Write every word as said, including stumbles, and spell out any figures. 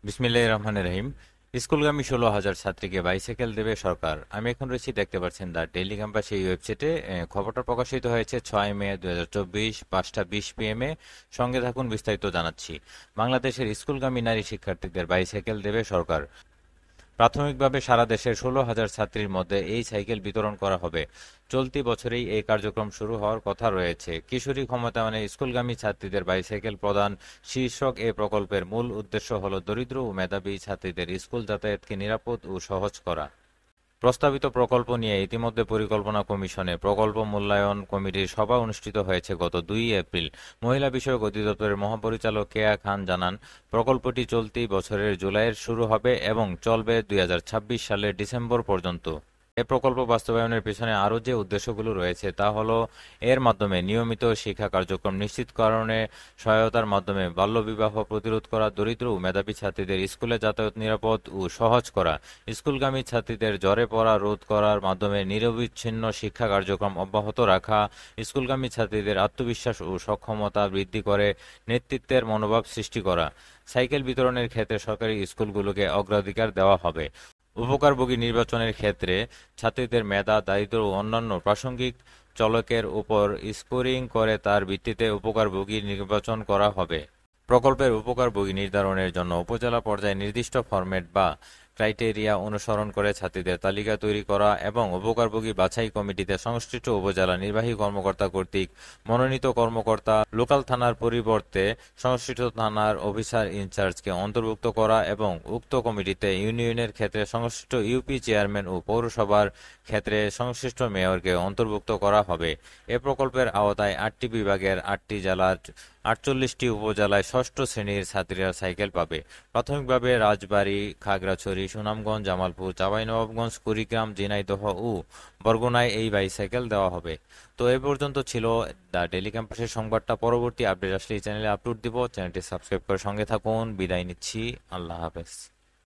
বিসমিল্লাহির রহমানির রহিম। স্কুলগামী ষোলো হাজার ছাত্রীকে বাইসাইকেল দেবে সরকার। আমি এখন রয়েছি, দেখতে পাচ্ছেন, দ্য ডেইলি ক্যাম্পাস এই ওয়েবসাইটে। এ, খবরটা প্রকাশিত হয়েছে ছয় মে দুই হাজার চব্বিশ পাঁচটা বিশ পিএম এ। সঙ্গে থাকুন, বিস্তারিত জানাচ্ছি। বাংলাদেশের স্কুলগামী নারী শিক্ষার্থীদের বাইসাইকেল দেবে সরকার। প্রাথমিকভাবে সারা দেশের ষোলো হাজার ছাত্রীর মধ্যে এই সাইকেল বিতরণ করা হবে। চলতি বছরেই এই কার্যক্রম শুরু হওয়ার কথা রয়েছে। কিশোরী ক্ষমতায়নে স্কুলগামী ছাত্রীদের বাইসাইকেল প্রদান শীর্ষক এ প্রকল্পের মূল উদ্দেশ্য হল দরিদ্র ও মেধাবী ছাত্রীদের স্কুল যাতায়াতকে নিরাপদ ও সহজ করা। প্রস্তাবিত প্রকল্প নিয়ে ইতিমধ্যে পরিকল্পনা কমিশনে প্রকল্প মূল্যায়ন কমিটির সভা অনুষ্ঠিত হয়েছে গত দুই এপ্রিল। মহিলা বিষয়ক অধিদপ্তরের মহাপরিচালক কেয়া খান জানান, প্রকল্পটি চলতি বছরের জুলাইয়ে শুরু হবে এবং চলবে দুই হাজার ছাব্বিশ সালের ডিসেম্বর পর্যন্ত। এ প্রকল্প বাস্তবায়নের পেছনে আরও যে উদ্দেশ্যগুলো রয়েছে তা হল, এর মাধ্যমে নিয়মিত শিক্ষা কার্যক্রম নিশ্চিতকরণে সহায়তার মাধ্যমে বাল্যবিবাহ প্রতিরোধ করা, দরিদ্র ও মেধাবী ছাত্রীদের স্কুলে যাতায়াত নিরাপদ ও সহজ করা, স্কুলগামী ছাত্রীদের জ্বরে পড়া রোধ করার মাধ্যমে নিরবিচ্ছিন্ন শিক্ষা কার্যক্রম অব্যাহত রাখা, স্কুলগামী ছাত্রীদের আত্মবিশ্বাস ও সক্ষমতা বৃদ্ধি করে নেতৃত্বের মনোভাব সৃষ্টি করা। সাইকেল বিতরণের ক্ষেত্রে সরকারি স্কুলগুলোকে অগ্রাধিকার দেওয়া হবে। উপকারভোগী নির্বাচনের ক্ষেত্রে ছাত্রীদের মেধা, দারিদ্র্য ও অন্যান্য প্রাসঙ্গিক চলকের উপর স্কোরিং করে তার ভিত্তিতে উপকারভোগী নির্বাচন করা হবে। প্রকল্পের উপকারভোগী নির্ধারণের জন্য উপজেলা পর্যায়ে নির্দিষ্ট ফরম্যাট বা ক্রাইটেরিয়া অনুসরণ করে ছাত্রীদের তালিকা তৈরি করা এবং উপকারভোগী বাছাই কমিটিতে সংশ্লিষ্ট উপজেলা নির্বাহী কর্মকর্তা কর্তৃক মনোনীত কর্মকর্তা, লোকাল থানার পরিবর্তে সংশ্লিষ্ট থানার অফিসার ইনচার্জকে অন্তর্ভুক্ত করা এবং উক্ত কমিটিতে ইউনিয়নের ক্ষেত্রে সংশ্লিষ্ট ইউপি চেয়ারম্যান ও পৌরসভার ক্ষেত্রে সংশ্লিষ্ট মেয়রকে অন্তর্ভুক্ত করা হবে। এ প্রকল্পের আওতায় আটটি বিভাগের আটটি জেলার আটচল্লিশটি উপজেলায় ষষ্ঠ শ্রেণীর ছাত্রীরা সাইকেল পাবে। প্রাথমিকভাবে রাজবাড়ী, খাগড়াছড়ি, সুনামগঞ্জ, জামালপুর, চাঁপাইনবাবগঞ্জ, কুড়িগ্রাম, ঝিনাইদহ ও বরগুনায় এই বাইসাইকেল দেওয়া হবে। তো এ পর্যন্ত ছিল দ্য ডেইলি ক্যাম্পাসের সংবাদটা। পরবর্তী আপডেট আসলে এই চ্যানেলে আপলোড দিব। চ্যানেলটি সাবস্ক্রাইব করে সঙ্গে থাকুন। বিদায় নিচ্ছি। আল্লাহ হাফেজ।